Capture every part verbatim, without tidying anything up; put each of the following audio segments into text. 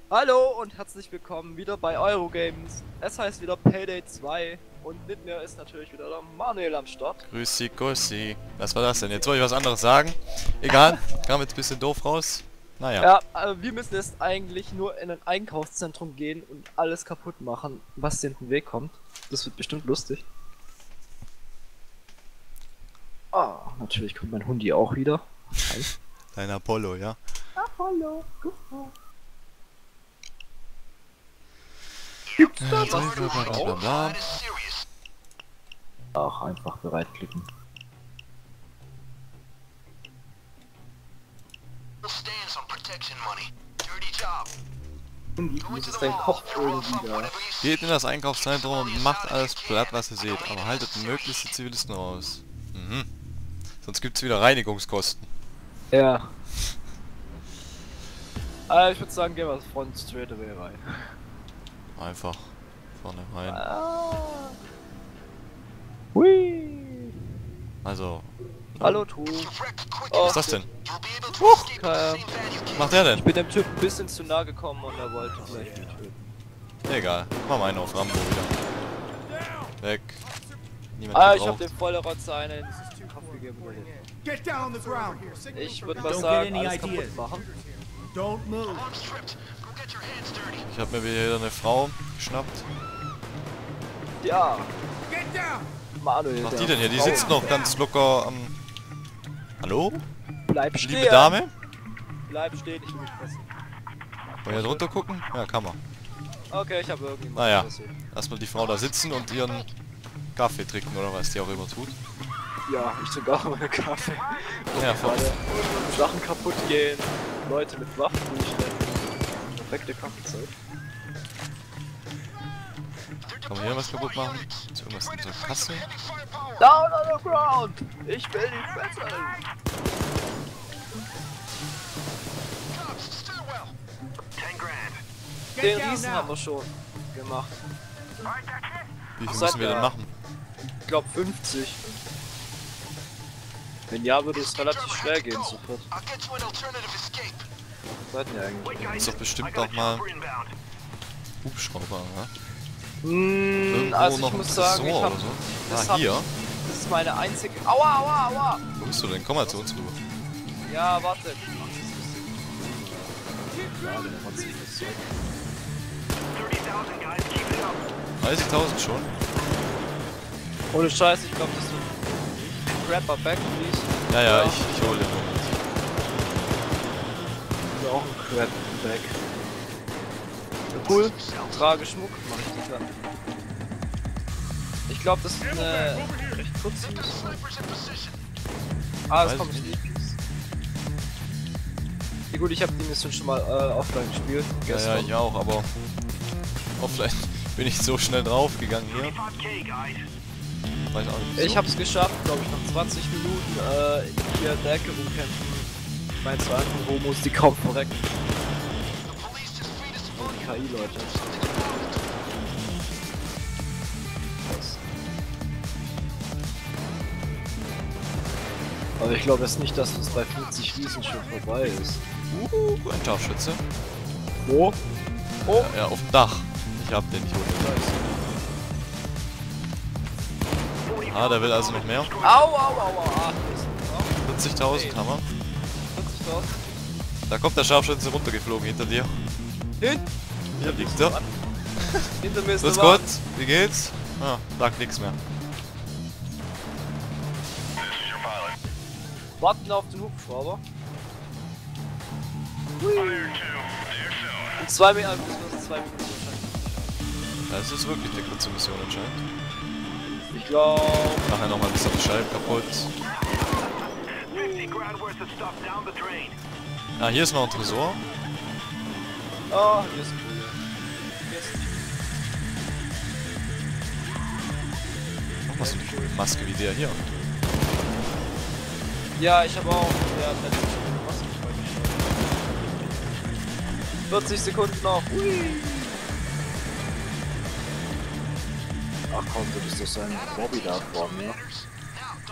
Hallo und herzlich willkommen wieder bei Eurogames. Es heißt wieder Payday zwei und mit mir ist natürlich wieder der Manuel am Start. Grüßi, grüßi. Was war das denn? Jetzt wollte ich was anderes sagen. Egal, kam jetzt ein bisschen doof raus. Naja. Ja, äh, wir müssen jetzt eigentlich nur in ein Einkaufszentrum gehen und alles kaputt machen, was dir in den Weg kommt. Das wird bestimmt lustig. Ah, natürlich kommt mein Hundi auch wieder. Hi. Dein Apollo, ja? Ah, hallo. Gibt's da was zu Blablabla. Ach, einfach bereitklicken. Das ist dein Kopf irgendwie da. Geht in das Einkaufszentrum und macht alles platt, was ihr seht. Aber haltet möglichst die Zivilisten raus. Mhm. Sonst gibt's wieder Reinigungskosten. Ja. Äh, ich würde sagen, gehen wir von straight away rein. Einfach vorne rein. Ah. Hui. Also. Hallo, Tu. Was Oh, ist das denn? Huch. Ähm, Was macht der denn? ich bin dem Typ ein bisschen zu nah gekommen und er wollte vielleicht mich töten. Egal. Mach mal einen auf Rambo wieder. Weg. Niemand Ah, ich gebraucht. hab dem volle Rotze einen Kopf gegeben. Get down on the ground. Ich würde mal Don't sagen, get any alles kaputt ideas. machen. Don't move. Ich hab mir wieder eine Frau geschnappt. Ja, Get down. Manuel. Was macht der die denn hier? Die Frau. sitzt noch ganz locker am... Hallo? Bleib stehen. Liebe Dame? Bleib stehen, ich will mich fressen. Wollen wir drunter gucken? Ja, kann man. Okay, ich habe irgendjemand Naja, versucht. erstmal die Frau da sitzen und ihren Kaffee trinken oder was die auch immer tut. Ja, ich sogar meinen Kaffee. Ja, Gerade voll. Sachen kaputt gehen, Leute mit Waffen durchrennen. Perfekte Kaffeezeit. Kann man hier was kaputt machen? Ist irgendwas in der Kasse? Down on the ground! Ich will dich fressen! Den Get down Riesen haben wir now. schon gemacht. Wie viel Ach, müssen wir seit denn der- machen? Ich glaube fünfzig. Wenn ja, würde es relativ schnell gehen sofort. Sollten ja eigentlich. Ist doch bestimmt auch mal Hubschrauber, ne? Hm, Irgendwo also noch ich ein muss sagen, ich Tresor hab, oder so. das Ah, hab- hier. das ist meine einzige... Aua, aua, aua! Wo bist du denn? Komm mal zu uns rüber. Ja, warte. Schade, der Rotz ist so. dreißigtausend schon? Ohne Scheiß, ich glaube, das wird Rapper Back, please. Ja, ja, Ja. ich, ich hole den Moment. Ist auch ein Crap Back. Cool, trage Schmuck, mach ich das dann. Ich glaube, das ist eine recht kurze Mission. Ah, das Weiß kommt ich nicht. Ja gut, ich habe die Mission schon mal äh, offline gespielt. Ja, ja, Gestern. ich auch, aber offline bin ich so schnell draufgegangen hier. Weiß auch nicht. Ich wieso. hab's geschafft, glaube ich, nach zwanzig Minuten äh, hier in der Ecke rumkämpfen. Bei zwei anderen Homos, die kaum verrecken. Und die K I-Leute. Aber ich glaube jetzt nicht, dass es bei fünfzig Riesen schon vorbei ist. Uh, ein Scharfschütze. Wo? Oh! Ja, ja, auf dem Dach. Ich hab den, ich hol den. Ah, der will also noch mehr. Au, au, au, au! Ah, vierzigtausend haben wir. vierzigtausend. Da kommt der Scharfschütze runtergeflogen hinter dir. Hin! Hier liegt er. Hinter mir ist Grüß eine Gott, Wand. wie geht's? Ah, sagt nix mehr. Warten auf den Hubschrauber. In zwei Minuten, also zwei Minuten wahrscheinlich. Das ist wirklich eine kurze Mission anscheinend. Ich glaube. Nachher noch mal ein bisschen die Scheibe kaputt. Ah, hier ist noch ein Tresor. Oh, hier ist cool. Hier ist Noch mal so eine Maske wie der hier. Ja, ich habe auch. Ja, natürlich schon eine Maske freigeschaltet. vierzig Sekunden noch. Hui. Ach komm, du bist doch so ein Bobby da vor mir.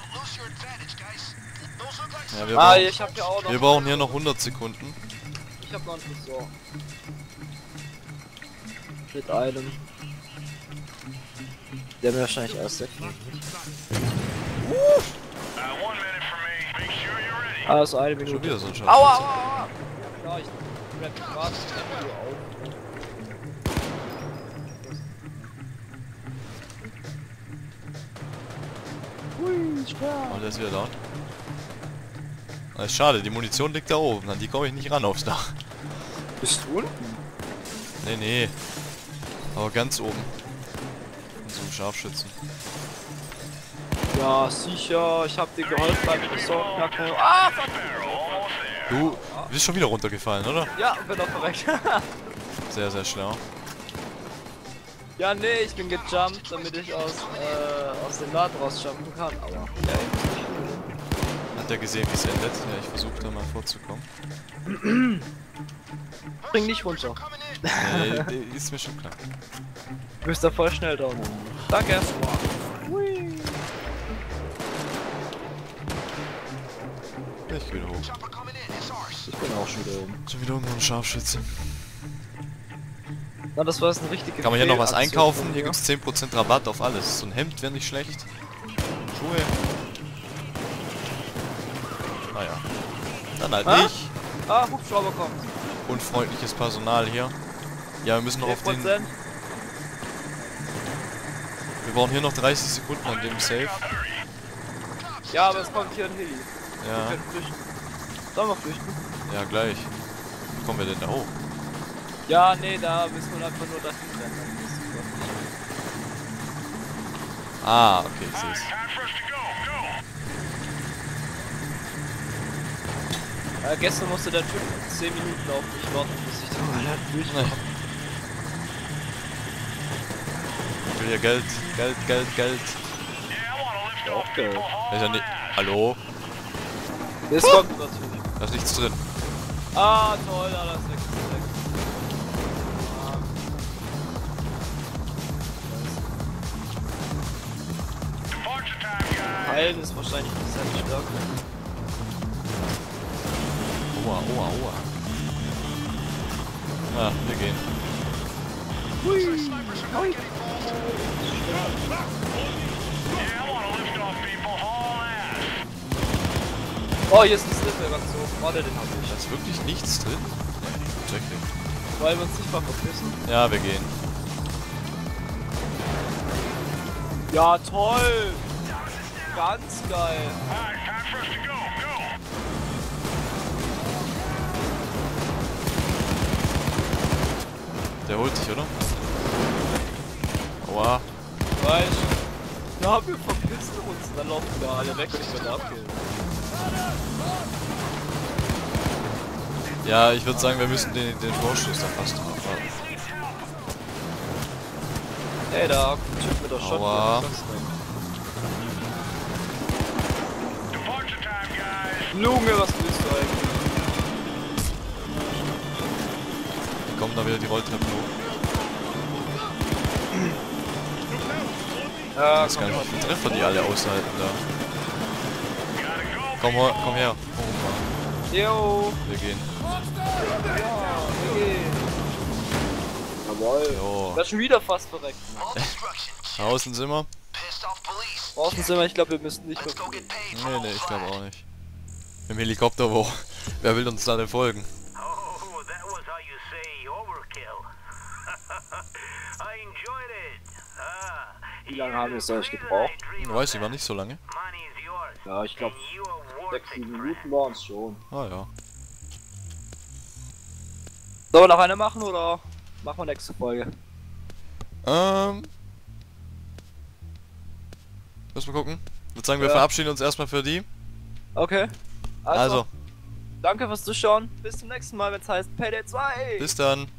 Ja, wir, Ah, brauchen, ich hab ja auch noch. wir brauchen hier noch hundert Sekunden. Ich hab noch einen Tresor. Mit einem. Der mir wahrscheinlich erst weg. Also eine Minute. Schon wieder so ein Schatz. Aua, aua, aua! Ja, ich bleib gerade Video auf. Hui, stark. Oh, der ist wieder da. Das ist schade, die Munition liegt da oben, an die komme ich nicht ran aufs Dach. Bist du unten? Nee, nee. Aber ganz oben. In so einem Scharfschützen. Ja, sicher. Ich hab dir geholfen beim Ressortknacken. Ah, fuck! Du bist schon wieder runtergefallen, oder? Ja, bin doch verreckt. Sehr, sehr schlau. Ja, nee, ich bin gejumpt, damit ich aus, äh, aus dem Laden rausjumpen kann. Aber, ja, Hat er gesehen, wie es endet? Ja, ich versuche da mal vorzukommen. spring nicht runter. Nee, nee, ist mir schon klar. Du bist da voll schnell da. Danke. Hui. Ich geh wieder hoch. Ich bin auch schon wieder oben. Schon wieder irgendwo ein Scharfschütze. Na, das war jetzt eine richtige Kann man hier noch was Fehlaktion einkaufen? von Hier mir. gibt's zehn Prozent Rabatt auf alles. So ein Hemd wäre nicht schlecht. Schuhe. Naja. Dann halt Ah? nicht. Ah, Hubschrauber kommt. Unfreundliches Personal hier. Ja, wir müssen noch auf den... Wir Wir brauchen hier noch dreißig Sekunden an dem Safe. Ja, aber es kommt hier ein Heli. Wir Ja, können flüchten. Sollen wir flüchten? ja gleich. Wie kommen wir denn da hoch? Ja, nee, da müssen wir einfach nur dahin rennen. Das ist super. Ah, okay, ich seh's. Äh, gestern musste der Typ zehn Minuten auf mich warten, bis ich den Toilette durchmache. Ich will hier Geld, Geld, Geld, Geld. Auch Geld. Ist ja nicht... Hallo? Das kommt natürlich. Da ist nichts drin. Ah, toll, da ist weg. Ist weg. Ah. Heilen ist wahrscheinlich nicht sehr stark. Oha, oha, oha. Ja, wir gehen. Hui. Hui. Oh, hier ist ein Slipper ganz so. Warte, den hab ich. Da ist wirklich nichts drin? Nee, check den. Wollen wir uns nicht mal verpissen? Ja, wir gehen. Ja, toll! Ganz geil! Der holt dich, oder? Aua. Weißt du? Ja, wir verpissen uns, dann laufen wir alle weg und ich werde abgehen. Ja, ich würde sagen, wir müssen den, den Vorschuss da fast abwarten. Ey, da ein Typ mit der Shotgun. Aua. Junge, was willst du eigentlich? Hier kommen da wieder die Rolltreppen hoch. Ja, Ich weiß gar nicht, wie viele Treffer die alle aushalten da. Komm, ho- komm her. Oh, Mann. Jo! Wir gehen. Ja, okay. Jawoll. Jo. Ich werd schon wieder fast verreckt. Außen sind wir? Draußen sind wir, ich glaube, wir müssen nicht mehr. Nee, nee, ich glaube auch nicht. Im Helikopter wo? Wer will uns da denn folgen? Oh, that was how you say overkill. I enjoyed it. Ah, Wie lange haben wir es eigentlich gebraucht? Ich weiß nicht, war nicht so lange. money is yours. Ja, ich glaube, You are worth sechs, it, sieben friend. Minuten waren es schon. Ah ja. Sollen wir noch eine machen oder machen wir nächste Folge? Ähm. Lass mal gucken. Ich würde sagen, wir Ja. verabschieden uns erstmal für die. Okay. Also, Also, danke fürs Zuschauen. Bis zum nächsten Mal, wenn es heißt Payday zwei. bis dann.